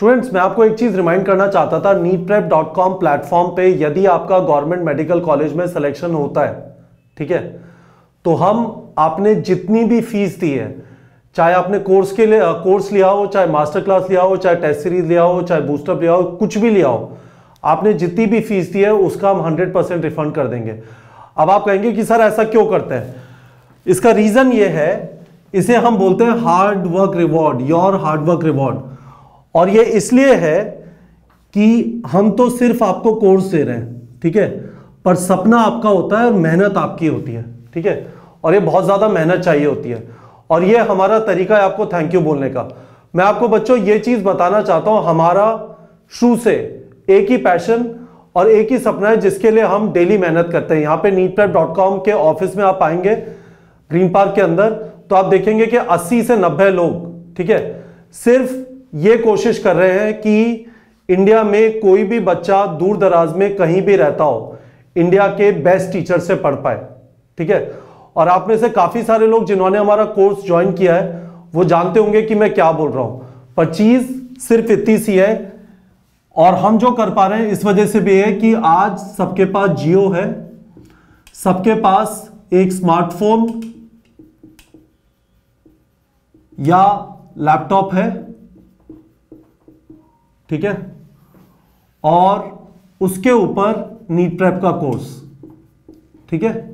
Students, मैं आपको एक चीज रिमाइंड करना चाहता था, neetprep.com प्लेटफॉर्म पे यदि आपका गवर्नमेंट मेडिकल कॉलेज में सिलेक्शन होता है, ठीक है, तो हम आपने जितनी भी फीस दी है, चाहे आपने कोर्स लिया हो, चाहे मास्टर क्लास लिया हो, चाहे टेस्ट सीरीज लिया हो, चाहे बूस्टअप लिया हो, कुछ भी लिया हो, आपने जितनी भी फीस दी है उसका हम 100% रिफंड कर देंगे। अब आप कहेंगे कि सर ऐसा क्यों करते हैं? इसका रीजन ये है, इसे हम बोलते हैं hard work reward, your hard work reward. और ये इसलिए है कि हम तो सिर्फ आपको कोर्स दे रहे हैं, ठीक है, पर सपना आपका होता है और मेहनत आपकी होती है, ठीक है, और ये बहुत ज्यादा मेहनत चाहिए होती है, और ये हमारा तरीका है आपको थैंक यू बोलने का। मैं आपको बच्चों ये चीज बताना चाहता हूं, हमारा शुरू से एक ही पैशन और एक ही सपना है जिसके लिए हम डेली मेहनत करते हैं। यहाँ पे neetprep.com के ऑफिस में आप आएंगे ग्रीन पार्क के अंदर, तो आप देखेंगे कि 80 से 90 लोग, ठीक है, सिर्फ ये कोशिश कर रहे हैं कि इंडिया में कोई भी बच्चा दूर दराज में कहीं भी रहता हो, इंडिया के बेस्ट टीचर से पढ़ पाए, ठीक है। और आप में से काफी सारे लोग जिन्होंने हमारा कोर्स ज्वाइन किया है वो जानते होंगे कि मैं क्या बोल रहा हूं, पर चीज सिर्फ इतनी सी है, और हम जो कर पा रहे हैं इस वजह से भी है कि आज सबके पास जियो है, सबके पास एक स्मार्टफोन या लैपटॉप है, ठीक है, और उसके ऊपर नीटप्रेप का कोर्स, ठीक है।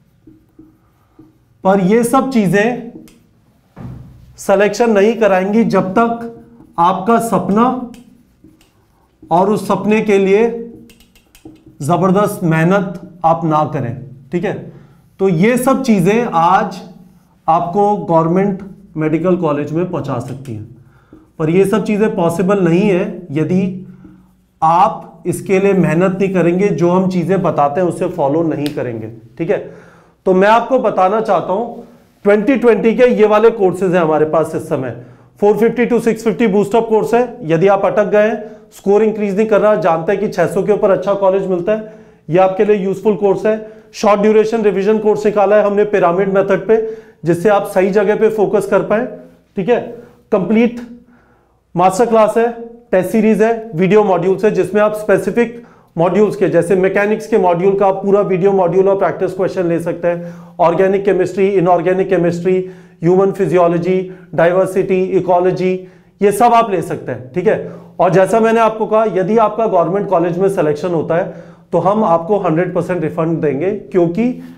पर ये सब चीजें सिलेक्शन नहीं कराएंगी जब तक आपका सपना और उस सपने के लिए जबरदस्त मेहनत आप ना करें, ठीक है। तो ये सब चीजें आज आपको गवर्नमेंट मेडिकल कॉलेज में पहुंचा सकती हैं, पर ये सब चीजें पॉसिबल नहीं है यदि आप इसके लिए मेहनत नहीं करेंगे, जो हम चीजें बताते हैं उसे फॉलो नहीं करेंगे, ठीक है। तो मैं आपको बताना चाहता हूं 2020 के ये वाले कोर्सेज हैं हमारे पास इस समय। 450 to 650 बूस्टअप कोर्स है। यदि आप अटक गए हैं, स्कोर इंक्रीज नहीं कर रहा, जानते हैं कि 600 के ऊपर अच्छा कॉलेज मिलता है, ये आपके लिए यूजफुल कोर्स है। शॉर्ट ड्यूरेशन रिवीजन कोर्स निकाला है हमने पिरामिड मेथड पे, जिससे आप सही जगह पे फोकस कर पाए, ठीक है। कंप्लीट मास्टर क्लास है, टेस्ट सीरीज है, वीडियो मॉड्यूल्स है, जिसमें आप स्पेसिफिक मॉड्यूल्स के, जैसे मैकेनिक्स के मॉड्यूल का पूरा वीडियो मॉड्यूल और प्रैक्टिस क्वेश्चन ले सकते हैं। Organic chemistry, inorganic chemistry, human physiology, diversity, ecology, ये सब आप ले सकते हैं, ठीक है। और जैसा मैंने आपको कहा, यदि आपका गवर्नमेंट कॉलेज में सिलेक्शन होता है तो हम आपको 100% रिफंड देंगे, क्योंकि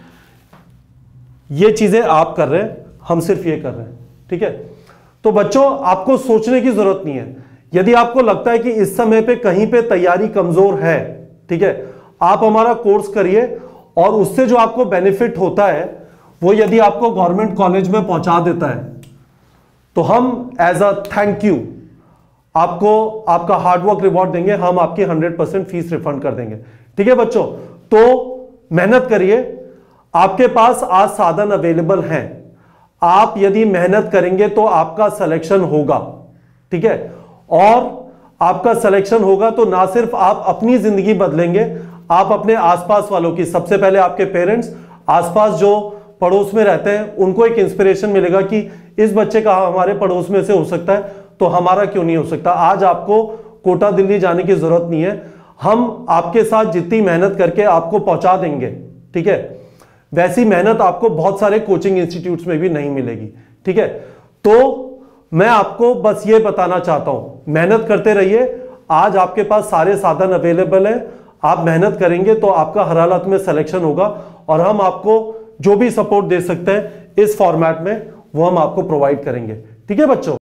ये चीजें आप कर रहे हैं, हम सिर्फ ये कर रहे हैं, ठीक है। तो बच्चों, आपको सोचने की जरूरत नहीं है। यदि आपको लगता है कि इस समय पे कहीं पे तैयारी कमजोर है, ठीक है, आप हमारा कोर्स करिए, और उससे जो आपको बेनिफिट होता है वो यदि आपको गवर्नमेंट कॉलेज में पहुंचा देता है, तो हम एज अ थैंक यू आपको आपका हार्डवर्क रिवॉर्ड देंगे, हम आपकी 100% फीस रिफंड कर देंगे, ठीक है बच्चों। तो मेहनत करिए, आपके पास आज साधन अवेलेबल हैं, आप यदि मेहनत करेंगे तो आपका सिलेक्शन होगा, ठीक है। और आपका सिलेक्शन होगा तो ना सिर्फ आप अपनी जिंदगी बदलेंगे, आप अपने आसपास वालों की, सबसे पहले आपके पेरेंट्स, आसपास जो पड़ोस में रहते हैं, उनको एक इंस्पिरेशन मिलेगा कि इस बच्चे का हमारे पड़ोस में से हो सकता है, तो हमारा क्यों नहीं हो सकता। आज आपको कोटा दिल्ली जाने की जरूरत नहीं है, हम आपके साथ जितनी मेहनत करके आपको पहुंचा देंगे, ठीक है, वैसी मेहनत आपको बहुत सारे कोचिंग इंस्टीट्यूट्स में भी नहीं मिलेगी, ठीक है। तो मैं आपको बस ये बताना चाहता हूं, मेहनत करते रहिए, आज आपके पास सारे साधन अवेलेबल हैं, आप मेहनत करेंगे तो आपका हर हालत में सिलेक्शन होगा, और हम आपको जो भी सपोर्ट दे सकते हैं इस फॉर्मेट में वो हम आपको प्रोवाइड करेंगे, ठीक है बच्चों।